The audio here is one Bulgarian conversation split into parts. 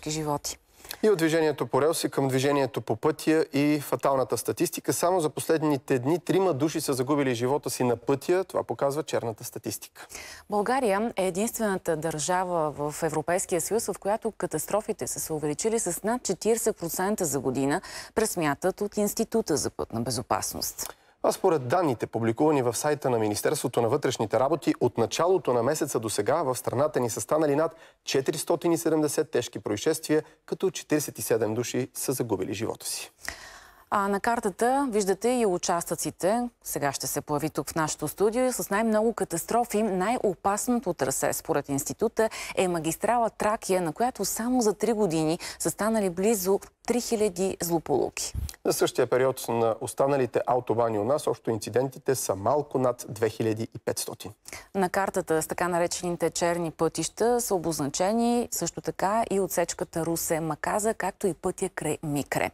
човешки животи. И от движението по релси към движението по пътя и фаталната статистика. Само за последните дни 3 души са загубили живота си на пътя. Това показва черната статистика. България е единствената държава в Европейския съюз, в която катастрофите са се увеличили с над 40% за година, пресмятат от Института за пътна безопасност. А според данните, публикувани в сайта на Министерството на вътрешните работи, от началото на месеца до сега в страната ни са станали над 470 тежки происшествия, като 47 души са загубили живота си. А на картата виждате и участъците. Сега ще се появи тук в нашото студио. С най-много катастрофи, най-опасното трасе според института е магистрала Тракия, на която само за 3 години са станали близо 3000 злополуки. За същия период на останалите автобани у нас, общо инцидентите са малко над 2500. На картата с така наречените черни пътища са обозначени също така и отсечката Русе-Маказа, както и пътя край Микре.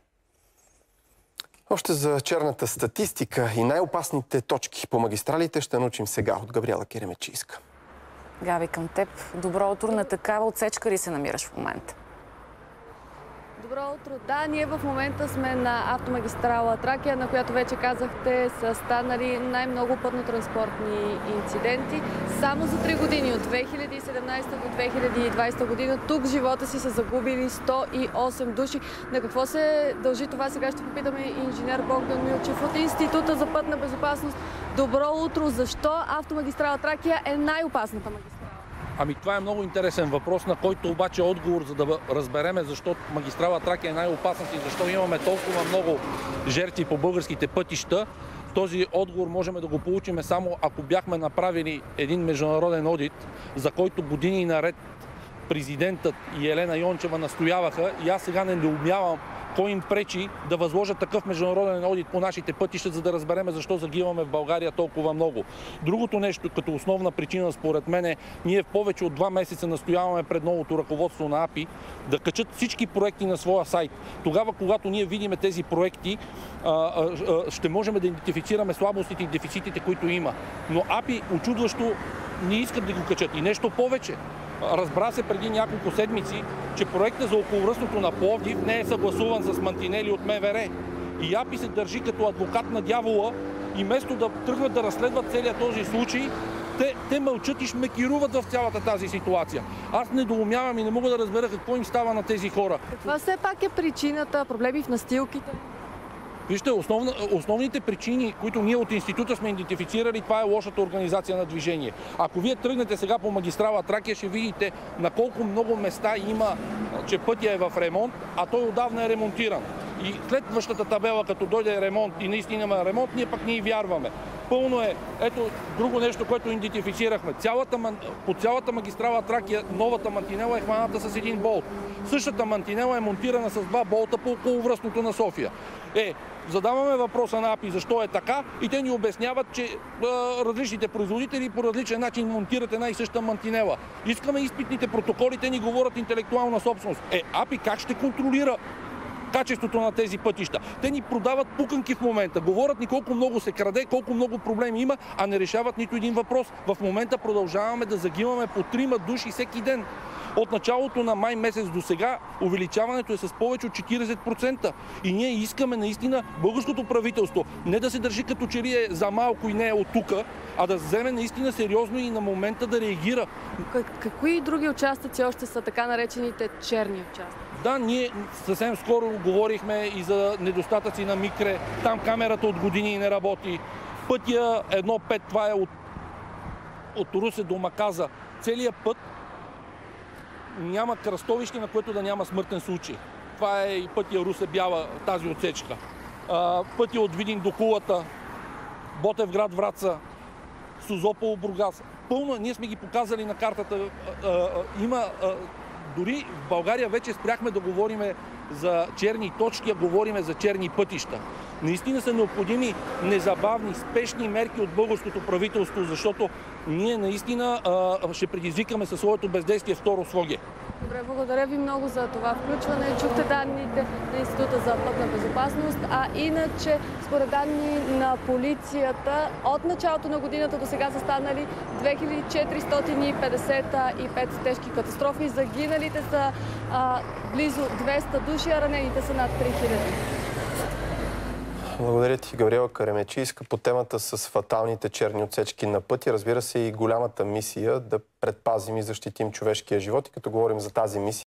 Още за черната статистика и най-опасните точки по магистралите ще научим сега от Габриела Керемечийска. Габи, към теб. Добро утро. На такава отсечка ли се намираш в момента? Добро утро. Да, ние в момента сме на автомагистрала Тракия, на която вече казахте са станали най-много пътно-транспортни инциденти. Само за 3 години, от 2017 до 2020 година, тук живота си са загубили 108 души. На какво се дължи това? Сега ще попитаме инженер Богдан Милчев от Института за пътна безопасност. Добро утро. Защо автомагистрала Тракия е най-опасната магистрала? Ами това е много интересен въпрос, на който обаче отговор, за да разбереме защо магистрала Тракия е най-опасната и защо имаме толкова много жертви по българските пътища. Този отговор можем да го получим само ако бяхме направили един международен одит, за който години наред президентът и Елена Йончева настояваха, и аз сега не недоумявам кой им пречи да възложат такъв международен одит по нашите пътища, за да разбереме защо загиваме в България толкова много. Другото нещо, като основна причина според мен е, ние в повече от 2 месеца настояваме пред новото ръководство на АПИ да качат всички проекти на своя сайт. Тогава, когато ние видим тези проекти, ще можем да идентифицираме слабостите и дефицитите, които има. Но АПИ очудващо не искат да го качат. И нещо повече. Разбра се преди няколко седмици, че проектът за околовръстното на Пловдив не е съгласуван с мантинели от МВР. И АПИ се държи като адвокат на дявола и вместо да тръгнат да разследват целият този случай, те мълчат и шмекируват в цялата тази ситуация. Аз недоумявам и не мога да разбера какво им става на тези хора. Каква все пак е причината? Проблеми в настилките? Вижте, основните причини, които ние от института сме идентифицирали, това е лошата организация на движение. Ако вие тръгнете сега по магистрала Тракия, ще видите на колко много места има, че пътя е в ремонт, а той отдавна е ремонтиран. И следващата табела, като дойде ремонт и наистина има ремонт, ние пък не вярваме. Пълно е. Ето друго нещо, което идентифицирахме. По цялата магистрала Тракия новата мантинела е хваната с 1 болт. Същата мантинела е монтирана с 2 болта по околовръстното на София. Задаваме въпроса на АПИ защо е така и те ни обясняват, че различните производители по различен начин монтират една и съща мантинела. Искаме изпитните протоколи, те ни говорят интелектуална собственост. АПИ как ще контролира качеството на тези пътища? Те ни продават пуканки в момента. Говорят ни колко много се краде, колко много проблеми има, а не решават нито един въпрос. В момента продължаваме да загиваме по 3 души всеки ден. От началото на май месец до сега увеличаването е с повече от 40%. И ние искаме наистина българското правителство не да се държи като че ли е за малко и не е от тука, а да вземе наистина сериозно и на момента да реагира. Какви други участъци още са така наречените черни участъци? Да, ние съвсем скоро говорихме и за недостатъци на Микре. Там камерата от години не работи. Пътя 1.5, това е от Русе до Маказа. Целият път няма кръстовище, на което да няма смъртен случай. Това е и пътя Русе-Бяла, тази отсечка. Пътя от Видин до Кулата, Ботевград, Враца, Созопол, Бургас. Пълно, ние сме ги показали на картата. Дори в България вече спряхме да говорим за черни точки, а говорим за черни пътища. Наистина са необходими незабавни, спешни мерки от българското правителство, защото ние наистина ще предизвикаме със своето бездействие второ Своге. Добре, благодаря ви много за това включване. Чухте данните на Института за пътна безопасност, а иначе според данни на полицията от началото на годината до сега са станали 2455 тежки катастрофи. Загиналите са близо 200 души, а ранените са над 3000. Благодаря ти, Габриела Каремечийска, по темата с фаталните черни отсечки на пътя. Разбира се, и голямата мисия да предпазим и защитим човешкия живот. И като говорим за тази мисия,